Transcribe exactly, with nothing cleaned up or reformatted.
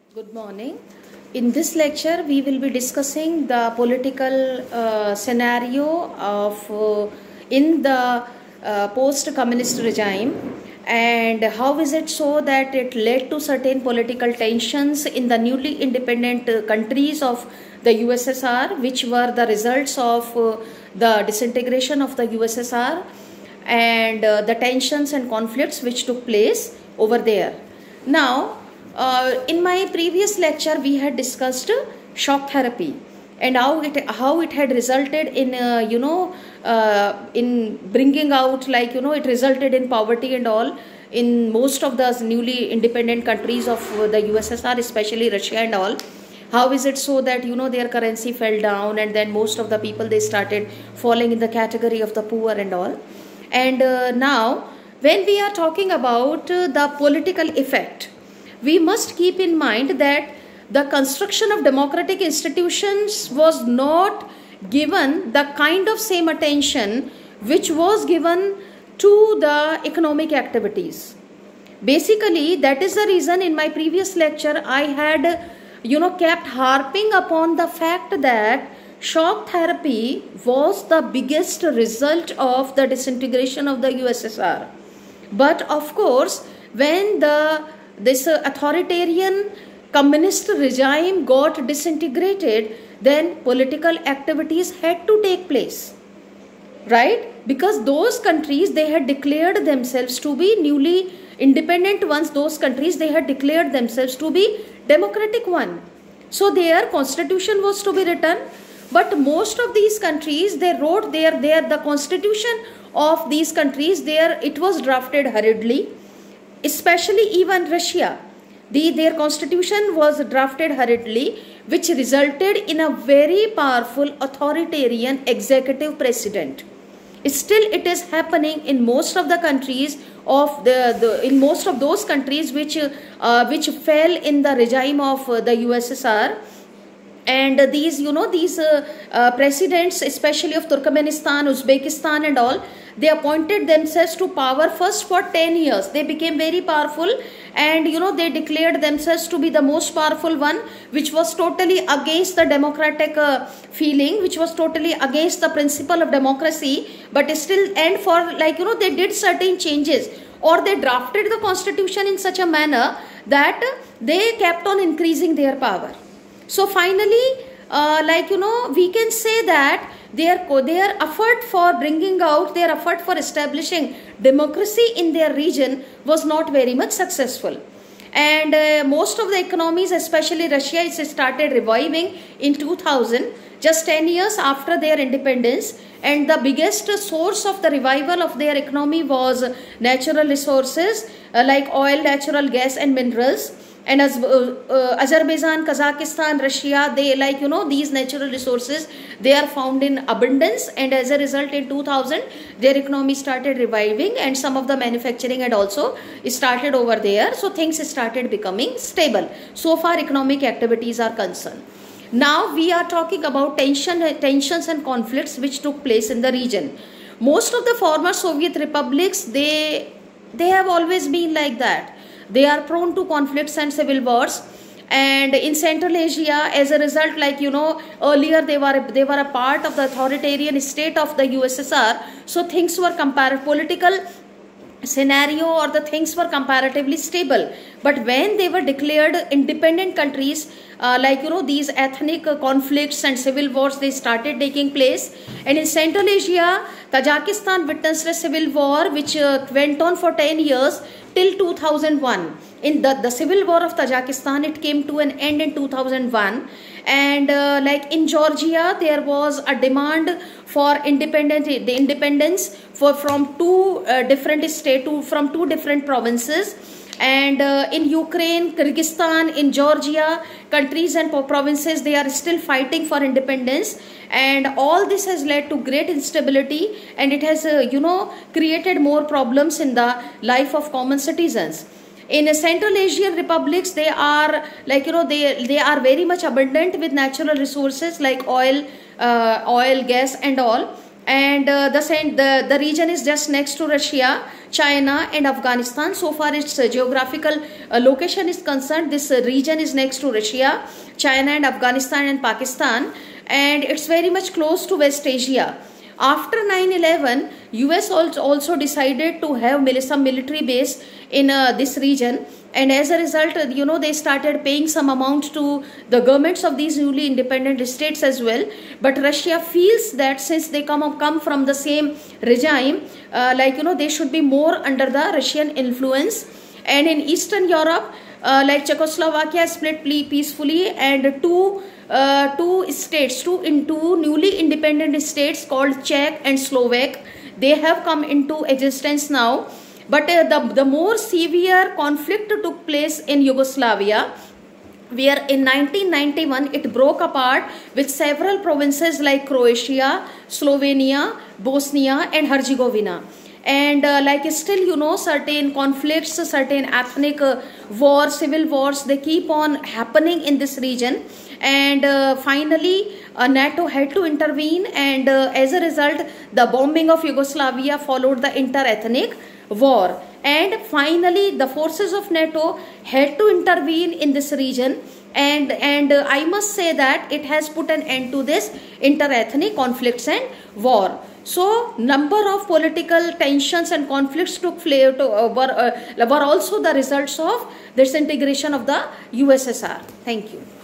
Good morning. In this lecture, we will be discussing the political uh, scenario of uh, in the uh, post-communist regime, and how is it so that it led to certain political tensions in the newly independent uh, countries of the U S S R, which were the results of uh, the disintegration of the U S S R and uh, the tensions and conflicts which took place over there. Now, Uh, in my previous lecture, we had discussed uh, shock therapy and how it how it had resulted in uh, you know uh, in bringing out, like you know it resulted in poverty and all in most of the newly independent countries of uh, the U S S R, especially Russia and all. How is it so that you know their currency fell down, and then most of the people, they started falling in the category of the poor and all. And uh, now when we are talking about uh, the political effect, we must keep in mind that the construction of democratic institutions was not given the kind of same attention which was given to the economic activities. Basically, that is the reason in my previous lecture I had, you know, kept harping upon the fact that shock therapy was the biggest result of the disintegration of the U S S R. But of course, when the this uh, authoritarian communist regime got disintegrated, then political activities had to take place, right? Because those countries, they had declared themselves to be newly independent ones. Those countries, they had declared themselves to be democratic one. So their constitution was to be written, but most of these countries, they wrote their, their the constitution of these countries, there it was drafted hurriedly. Especially even Russia, the, their constitution was drafted hurriedly, which resulted in a very powerful authoritarian executive president. Still, it is happening in most of the countries of the, the in most of those countries which uh, which fell in the regime of uh, the U S S R. And uh, these, you know, these uh, uh, presidents, especially of Turkmenistan, Uzbekistan and all, they appointed themselves to power first for ten years. They became very powerful, and you know they declared themselves to be the most powerful one, which was totally against the democratic uh, feeling, which was totally against the principle of democracy. But still, and for like you know they did certain changes, or they drafted the constitution in such a manner that they kept on increasing their power. So finally, uh, like you know we can say that their their effort for bringing out, their effort for establishing democracy in their region was not very much successful. And uh, most of the economies, especially Russia, it started reviving in two thousand, just ten years after their independence. And the biggest source of the revival of their economy was natural resources uh, like oil, natural gas and minerals. And as uh, uh, Azerbaijan, Kazakhstan, Russia, they, like you know these natural resources, they are found in abundance, and as a result in two thousand their economy started reviving, and some of the manufacturing had also started over there. So things started becoming stable. So far economic activities are concerned. Now we are talking about tension, tensions and conflicts which took place in the region. Most of the former Soviet republics, they they have always been like that. They are prone to conflicts and civil wars. And in Central Asia, as a result, like you know earlier they were they were a part of the authoritarian state of the U S S R. So things were comparative, political scenario or the things were comparatively stable. But when they were declared independent countries, uh, like you know these ethnic uh, conflicts and civil wars, they started taking place. And in Central Asia, Tajikistan witnessed a civil war which uh, went on for ten years till two thousand one. In the, the civil war of Tajikistan, it came to an end in two thousand one. And uh, like in Georgia, there was a demand for independence, the independence for from two uh, different states, to, from two different provinces. And uh, in Ukraine, Kyrgyzstan, in Georgia, countries and provinces, they are still fighting for independence. And all this has led to great instability, and it has uh, you know created more problems in the life of common citizens. In uh, Central Asian republics, they are like you know they they are very much abundant with natural resources like oil, uh, oil, gas and all. and uh, the, the the region is just next to Russia, China and Afghanistan. So far its uh, geographical uh, location is concerned, this uh, region is next to Russia, China and Afghanistan and Pakistan, and it's very much close to West Asia. After nine eleven, U S also decided to have some military base in uh, this region, and as a result, you know, they started paying some amount to the governments of these newly independent states as well. But Russia feels that since they come come from the same regime, uh, like, you know, they should be more under the Russian influence. And in Eastern Europe, uh, like Czechoslovakia split peacefully, and two Uh, two states, two into newly independent states called Czech and Slovak, they have come into existence now. But uh, the, the more severe conflict took place in Yugoslavia, where in nineteen ninety-one it broke apart with several provinces like Croatia, Slovenia, Bosnia and Herzegovina. And uh, like still, you know, certain conflicts, certain ethnic uh, wars, civil wars, they keep on happening in this region. And uh, finally uh, NATO had to intervene, and uh, as a result the bombing of Yugoslavia followed the inter-ethnic war, and finally the forces of NATO had to intervene in this region, and and uh, I must say that it has put an end to this inter-ethnic conflicts and war. So number of political tensions and conflicts took place to, uh, were, uh, were also the results of disintegration of the U S S R. Thank you.